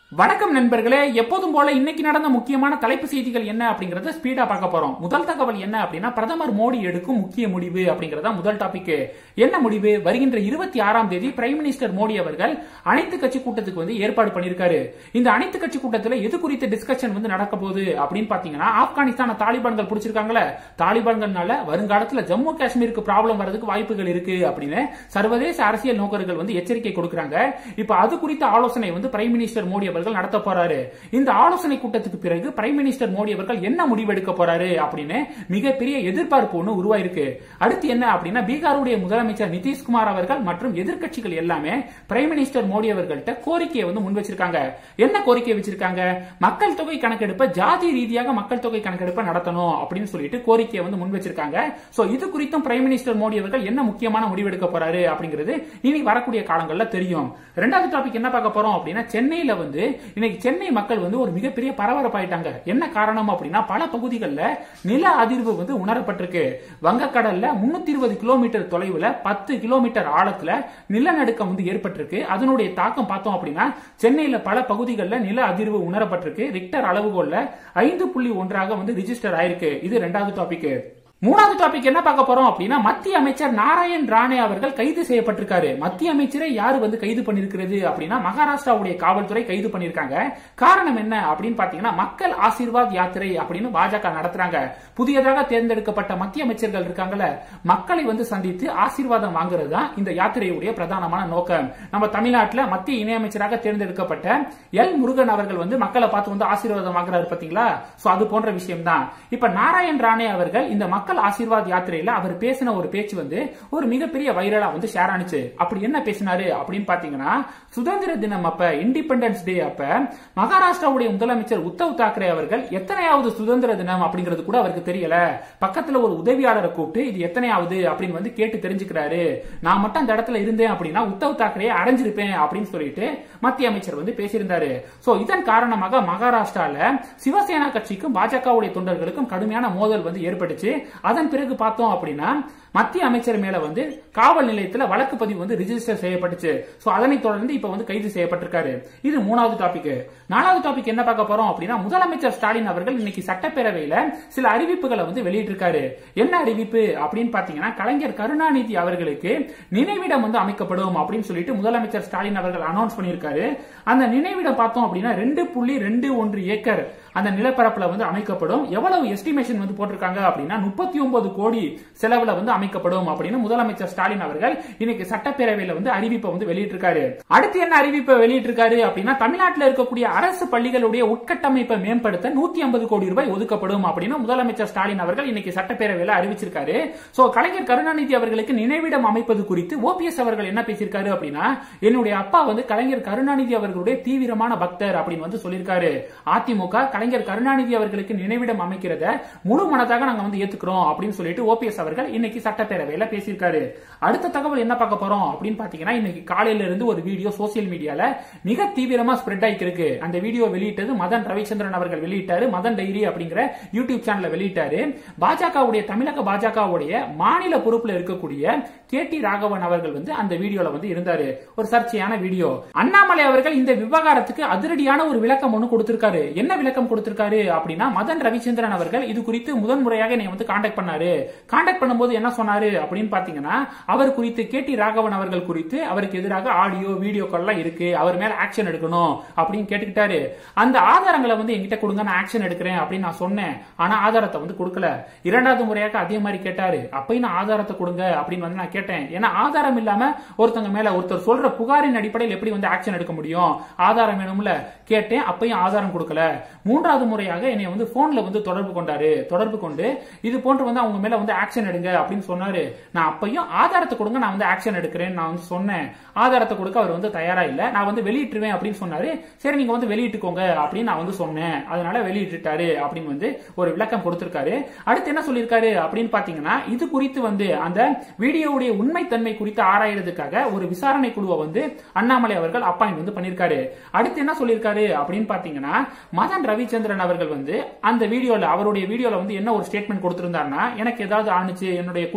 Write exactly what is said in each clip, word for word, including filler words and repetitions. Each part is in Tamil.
வணக்கம் நண்பர்களே, எப்போதும் போல இன்னைக்கு நடந்த முக்கியமான தலைப்பு செய்திகள் என்ன அப்படிங்கறத ஸ்பீடா பார்க்க போறோம். முதல் தகவல் என்ன அப்படின்னா, பிரதமர் மோடி எடுக்கும் முக்கிய முடிவு அப்படிங்கறத முதல் டாபிக். என்ன முடிவு? வருகின்ற இருபத்தி ஆறாம் தேதி பிரைம் மினிஸ்டர் மோடி அவர்கள் அனைத்து கட்சி கூட்டத்துக்கு வந்து ஏற்பாடு பண்ணிருக்காரு. இந்த அனைத்து கட்சி கூட்டத்தில் எது குறித்த டிஸ்கஷன் வந்து நடக்க போகுது அப்படின்னு பாத்தீங்கன்னா, ஆப்கானிஸ்தான தாலிபான்கள் பிடிச்சிருக்காங்களே, தாலிபான்கள்னால வருங்காலத்துல ஜம்மு காஷ்மீருக்கு ப்ராப்ளம் வரதுக்கு வாய்ப்புகள் இருக்கு அப்படின்னு சர்வதேச அரசியல் நோக்கர்கள் வந்து எச்சரிக்கை கொடுக்கறாங்க. இப்ப அது குறித்த ஆலோசனை வந்து பிரைம் மினிஸ்டர் மோடி நடத்த போறாரு. இந்த ஆலோசனை கூட்டத்துக்கு பிறகு பிரைம் மினிஸ்டர் மோடி அவர்கள் என்ன முடிவெடுக்க போறாரு அப்படின்னு மிகப்பெரிய எதிர்பார்ப்பு ஒன்று உருவாயிருக்கு. அடுத்து என்ன அப்படின்னா, பீகாருடைய முதலமைச்சர் நிதிஷ்குமார் அவர்கள் மற்றும் எதிர்க்கட்சிகள் எல்லாமே பிரைம் மினிஸ்டர் மோடி அவர்கள்ட்ட கோரிக்கையை வந்து முன் வச்சிருக்காங்க. என்ன கோரிக்கை வச்சிருக்காங்க? மக்கள் தொகை கணக்கெடுப்ப ஜாதி ரீதியாக மக்கள் தொகை கணக்கெடுப்ப நடத்தணும் அப்படின்னு சொல்லிட்டு கோரிக்கையை வந்து முன் வச்சிருக்காங்க. சோ இது குறித்தும் பிரைம் மினிஸ்டர் மோடி அவர்கள் என்ன முக்கியமான முடிவெடுக்க போறாரு அப்படிங்கிறது இனி வரக்கூடிய காலங்களில் தெரியும். இரண்டாவது டாபிக் என்ன பார்க்க போறோம் அப்படின்னா, சென்னையில வந்து இன்னைக்கு சென்னை மக்கள் வந்து ஒரு மிகப்பெரிய பரபரப்பாயிட்டாங்க. என்ன காரணம் அப்படின்னா, பல பகுதிகளில் நில அதிர்வு வந்து உணரப்பட்டிருக்கு. வங்கக்கடல்ல முன்னூத்தி இருபது கிலோமீட்டர் தொலைவுல பத்து கிலோமீட்டர் ஆழத்துல நிலநடுக்கம் வந்து ஏற்பட்டிருக்கு. அதனுடைய தாக்கம் பார்த்தோம் அப்படின்னா, சென்னையில பல பகுதிகளில் நில அதிர்வு உணரப்பட்டிருக்கு. ரிக்டர் அளவுகோல்ல ஐந்து புள்ளி ஒன்றாக வந்து ரிஜிஸ்டர் ஆயிருக்கு. இது இரண்டாவது டாபிக். மூணாவது டாபிக் என்ன பார்க்க போறோம் அப்படின்னா, மத்திய அமைச்சர் நாராயண் ராணே அவர்கள் கைது செய்யப்பட்டிருக்காரு. மத்திய அமைச்சரை யாரு வந்து கைது பண்ணிருக்கிறது அப்படின்னா, மகாராஷ்டிராவுடைய காவல்துறை கைது பண்ணிருக்காங்க. காரணம் என்ன அப்படின்னு பாத்தீங்கன்னா, மக்கள் ஆசீர்வாத் யாத்திரை அப்படின்னு பாஜக நடத்துறாங்க. புதியதாக தேர்ந்தெடுக்கப்பட்ட மத்திய அமைச்சர்கள் இருக்காங்கல்ல, மக்களை வந்து சந்தித்து ஆசீர்வாதம் வாங்குறது தான் இந்த யாத்திரையுடைய பிரதானமான நோக்கம். நம்ம தமிழ்நாட்டில் மத்திய இணையமைச்சராக தேர்ந்தெடுக்கப்பட்ட எல் முருகன் அவர்கள் வந்து மக்களை பார்த்து வந்து ஆசீர்வாதம் வாங்குறாரு பாத்தீங்களா? சோ அது போன்ற விஷயம் தான். இப்ப நாராயண் ராணே அவர்கள் இந்த மக்கள் ஆசீர்வாத் யாத்திரையில அவர் பேசின ஒரு பேச்சு வந்து ஒரு மிகப்பெரிய வைரலா வந்து ஷேர் ஆனிச்சு. அப்படி என்ன பேசினாரு அப்படின்னு பாத்தீங்கன்னா, சுதந்திர தினம் அப்ப, இண்டிபெண்டன்ஸ் டே அப்ப மகாராஷ்டிராவுடைய முதலமைச்சர் உத்தவ் தாக்கரே அவர்கள் எத்தனையாவது சுதந்திர தினம் அப்படிங்கிறது கூட அவருக்கு தெரியல. பக்கத்துல ஒரு உதவியாளரை கூப்பிட்டு இது எத்தனையாவது அப்படின்னு வந்து கேட்டு தெரிஞ்சுக்கிறாரு. நான் மட்டும் அந்த இடத்துல இருந்தேன் அப்படின்னா உத்தவ் தாக்கரே அடைஞ்சிருப்பேன் அப்படின்னு சொல்லிட்டு மத்திய அமைச்சர் வந்து பேசியிருந்தாரு. சோ இதன் காரணமாக மகாராஷ்டிரால சிவசேனா கட்சிக்கும் பாஜகவுடைய தொண்டர்களுக்கும் கடுமையான மோதல் வந்து ஏற்பட்டுச்சு. அதன் பிறகு பார்த்தோம் அப்படின்னா, மத்திய அமைச்சர் மேல வந்து காவல் நிலையத்தில் வழக்கு பதிவு வந்து ரிஜிஸ்டர் செய்யப்பட்டுச்சு. சோ அதனை தொடர்ந்து இப்ப வந்து கைது செய்யப்பட்டிருக்காரு. இது மூணாவது டாபிக். நாலாவது டாபிக் என்ன பார்க்க போறோம் அப்படின்னா, முதலமைச்சர் ஸ்டாலின் அவர்கள் இன்னைக்கு சட்டப்பேரவையில சில அறிவிப்புகளை வந்து வெளியிட்டிருக்காரு. என்ன அறிவிப்பு அப்படின்னு பாத்தீங்கன்னா, கலைஞர் கருணாநிதி அவர்களுக்கு நினைவிடம் வந்து அமைக்கப்படும் அப்படின்னு சொல்லிட்டு முதலமைச்சர் ஸ்டாலின் அவர்கள் அனௌன்ஸ் பண்ணியிருக்காரு. அந்த நினைவிடம் பார்த்தோம் அப்படின்னா ரெண்டு புள்ளி ரெண்டு ஒன்று ஏக்கர் அந்த நிலப்பரப்புல வந்து அமைக்கப்படும். எவ்வளவு எஸ்டிமேஷன் வந்து போட்டிருக்காங்க அப்படின்னா, முப்பத்தி ஒன்பது கோடி செலவுல வந்து அமைக்கப்படும் அப்படின்னு முதலமைச்சர் ஸ்டாலின் அவர்கள் இன்னைக்கு சட்டப்பேரவையில வந்து அறிவிப்பை வந்து வெளியிட்டிருக்காரு. அடுத்து என்ன அறிவிப்பை வெளியிட்டிருக்காரு அப்படின்னா, தமிழ்நாட்டில் இருக்கக்கூடிய அரசு பள்ளிகளுடைய உட்கட்டமைப்பை மேம்படுத்த நூத்தி ஐம்பது கோடி ரூபாய் ஒதுக்கப்படும் அப்படின்னு முதலமைச்சர் ஸ்டாலின் அவர்கள் இன்னைக்கு சட்டப்பேரவையில அறிவிச்சிருக்காரு. சோ கலைஞர் கருணாநிதி அவர்களுக்கு நினைவிடம் அமைப்பது குறித்து ஓபிஎஸ் அவர்கள் என்ன பேசியிருக்காரு அப்படின்னா, என்னுடைய அப்பா வந்து கலைஞர் கருணாநிதி அவர்களுடைய தீவிரமான பக்தர் அப்படின்னு வந்து சொல்லியிருக்காரு. அதிமுக கலைஞர் கருணாநிதி அவர்களுக்கு நினைவிடம் அமைக்கிறத முழு மனதாக நாங்க வந்து ஏத்துக்கிறோம் அப்படின்னு சொல்லிட்டு ஓபிஎஸ் அவர்கள் இன்னைக்கு சட்டப்பேரவையில பேசியிருக்காரு. அடுத்த தகவல் என்ன பார்க்க போறோம் அப்படின்னு பாத்தீங்கன்னா, இன்னைக்கு காலையில இருந்து ஒரு வீடியோ சோசியல் மீடியால மிக தீவிரமா ஸ்ப்ரெட் ஆயிட்டு இருக்கு. அந்த வீடியோ வெளியிட்டது மதன் ரவிச்சந்திரன் அவர்கள் வெளியிட்டாரு. மதன் டைரி அப்படிங்கிற யூடியூப் சேனல்ல வெளியிட்டாரு. பாஜகவுடைய தமிழக பாஜகவுடைய மாநில பொறுப்புல இருக்கக்கூடிய கே டி ராகவன் அவர்கள் வந்து அந்த வீடியோல வந்து இருந்தாரு. ஒரு சர்ச்சையான வீடியோ. அண்ணாமலை அவர்கள் இந்த விவகாரத்துக்கு அதிரடியான ஒரு விளக்கம் ஒன்று கொடுத்திருக்காரு. என்ன விளக்கம் கொடுத்திருக்காரு அப்படின்னா, மதன் ரவிச்சந்திரன் அவர்கள் இது குறித்து முதன்முறையாக என்னை வந்து கான்டாக்ட் பண்ணாரு. கான்டாக்ட் பண்ணும்போது என்ன சொன்னாரு அப்படின்னு பாத்தீங்கன்னா, அவர் குறித்து கே டி ராகவன் அவர்கள் குறித்து அவருக்கு எதிராக ஆடியோ வீடியோக்கள் எல்லாம் இருக்கு, அவர் மேல ஆக்ஷன் எடுக்கணும் அப்படின்னு கேட்டுக்கிட்டாரு. அந்த ஆதாரங்களை வந்து என்கிட்ட கொடுங்க, நான் ஆக்ஷன் எடுக்கிறேன் அப்படின்னு நான் சொன்னேன். ஆனா ஆதாரத்தை வந்து கொடுக்கல. இரண்டாவது முறையாக அதே மாதிரி கேட்டாரு. அப்பயும் நான் ஆதாரத்தை கொடுங்க அப்படின்னு வந்து நான் கேட்டேன். ஏன்னா ஆதாரம் இல்லாம ஒருத்தங்க மேல ஒருத்தர் சொல்ற புகாரின் அடிப்படையில் எப்படி வந்து ஆக்ஷன் எடுக்க முடியும்? ஆதாரம் வேணும்ல. கேட்டேன், அப்பயும் ஆதாரம் கொடுக்கல. மூன்றாவது முறையாக என்னை வந்து போன்ல வந்து தொடர்பு கொண்டாரு. தொடர்பு கொண்டு இது போன்று வந்து அவங்க மேல வந்து ஆக்ஷன் எடுங்க அப்படின்னு சொன்னாரு. நான் அப்பயும் ஆதாரத்தை கொடுங்க, நான் வந்து ஆக்ஷன் எடுக்கிறேன் நான் வந்து சொன்னேன். ஆதாரத்தை கொடுக்க அவர் வந்து தயாரா இல்ல. நான் வந்து வெளியிட்டுருவேன் அப்படின்னு சொன்னாரு. சரி நீங்க வந்து வெளியிட்டுக்கோங்க அப்படின்னு நான் வந்து சொன்னேன். அதனால வெளியிட்டாரு அப்படின்னு வந்து ஒரு விளக்கம் கொடுத்திருக்காரு. அடுத்து என்ன சொல்லியிருக்காரு அப்படின்னு பாத்தீங்கன்னா, இது குறித்து வந்து அந்த வீடியோவுடைய உண்மைத்தன்மை குறித்து ஆராயறதுக்காக ஒரு விசாரணை குழுவை வந்து அண்ணாமலை அவர்கள் அப்பாயிண்ட் வந்து பண்ணிருக்காரு. அடுத்து என்ன சொல்லியிருக்காரு அப்படின்னு பாத்தீங்கன்னா, மதன் ரவிச்சந்திரன் அவர்கள் வந்து அந்த வீடியோல அவருடைய வீடியோல வந்து என்ன ஒரு ஸ்டேட்மெண்ட் கொடுத்திருந்தாருன்னா, எனக்கு ஏதாவது ஆணுச்சு, என்னுடைய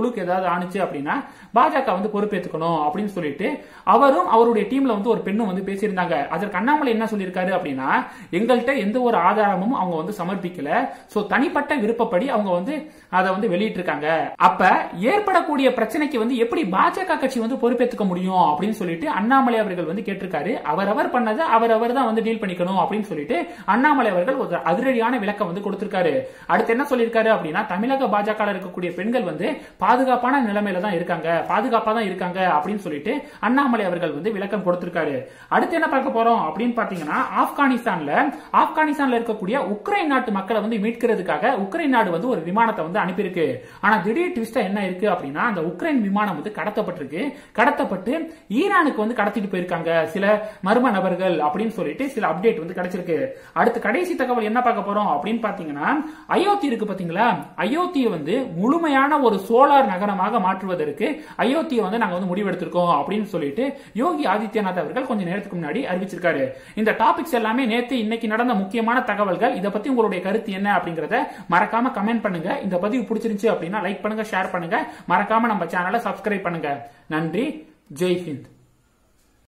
குழுக்கு ஏதாவது ஆணுச்சு அப்படின்னா பாஜக வந்து பொறுப்பேற்றுக்கணும் அப்படின்னு சொல்லிட்டு அவரும் அவருடைய டீம்ல வந்து ஒரு பெண்ணும் வந்து பேசியிருந்தாங்க. அதற்கு அண்ணாமலை என்ன சொல்லியிருக்காரு அப்படின்னா, எங்கள்கிட்ட எந்த ஒரு ஆதாரமும் அவங்க வந்து சமர்ப்பிக்கல, சோ தனிப்பட்ட விருப்பப்படி அவங்க வந்து அதை வந்து வெளியிட்டு இருக்காங்க. அப்ப ஏற்படக்கூடிய பிரச்சனைக்கு வந்து எப்படி பாஜக கட்சி வந்து பொறுப்பேற்றுக்க முடியும் அப்படின்னு சொல்லிட்டு அண்ணாமலை அவர்கள் வந்து கேட்டிருக்காரு. அவரவர் பண்ணதை அவரவர் தான் வந்து டீல் பண்ணிக்கணும் அப்படின்னு சொல்லிட்டு அண்ணாமலை அவர்கள் ஒரு அதிரடியான விளக்கம் வந்து கொடுத்திருக்காரு. அடுத்து என்ன சொல்லியிருக்காரு அப்படின்னா, தமிழக பாஜக இருக்கக்கூடிய பெண்கள் வந்து பாதுகாப்பான நிலைமையில தான் இருக்காங்க, பாதுகாப்பா தான் இருக்காங்க அப்படின்னு சொல்லிட்டு அண்ணாமலை அவர்கள் வந்து விளக்கம் கொடுத்திருக்காரு. அடுத்து என்ன பார்க்க போறோம் அப்படின்னு பாத்தீங்கன்னா, ஆப்கானிஸ்தான்ல ஆப்கானிஸ்தான்ல இருக்கக்கூடிய உக்ரைன் நாட்டு மக்களை வந்து மீட்கிறதுக்காக உக்ரைன் நாடு வந்து ஒரு விமானத்தை வந்து அனுப்பியிருக்கு. ஆனா திடீர் ட்விஸ்டா என்ன இருக்கு அப்படின்னா, அந்த உக்ரைன் விமானம் வந்து கடத்தப்பட்டிருக்கு. கடத்தப்பட்டு ஈரானுக்கு வந்து கடத்திட்டு போயிருக்காங்க சில மர்ம நபர்கள் அப்படின்னு சொல்லிட்டு சில அப்டேட் வந்து கிடைச்சிருக்கு. அடுத்து கடைசி தகவல் என்ன பார்க்க போறோம் அப்படின்னு பாத்தீங்கன்னா, அயோத்தி இருக்கு பாத்தீங்களா, அயோத்தியை வந்து முழுமையான ஒரு சோலார் நகரமாக மாற்றுவதற்கு அயோத்தியை வந்து நாங்க வந்து முடிவெடுத்திருக்கோம் அப்படின்னு சொல்லிட்டு யோகி ஆதித்யநாத் அவர்கள் கொஞ்சம் நேரத்துக்கு முன்னாடி அறிவிச்சிருக்காரு. இந்த டாபிக்ஸ் எல்லாமே நேத்து இன்னைக்கு நடந்த முக்கியமான தகவல்கள். இதை பத்தி உங்களுடைய கருத்து என்ன அப்படிங்கறத மறக்காம கமெண்ட் பண்ணுங்க. இந்த பதிவு பிடிச்சிருந்துச்சு அப்படின்னா லைக் பண்ணுங்க, ஷேர் பண்ணுங்க, மறக்காம நம்ம சேனலை சப்ஸ்கிரைப் பண்ணுங்க. நன்றி. ஜெய் ஹிந்த்.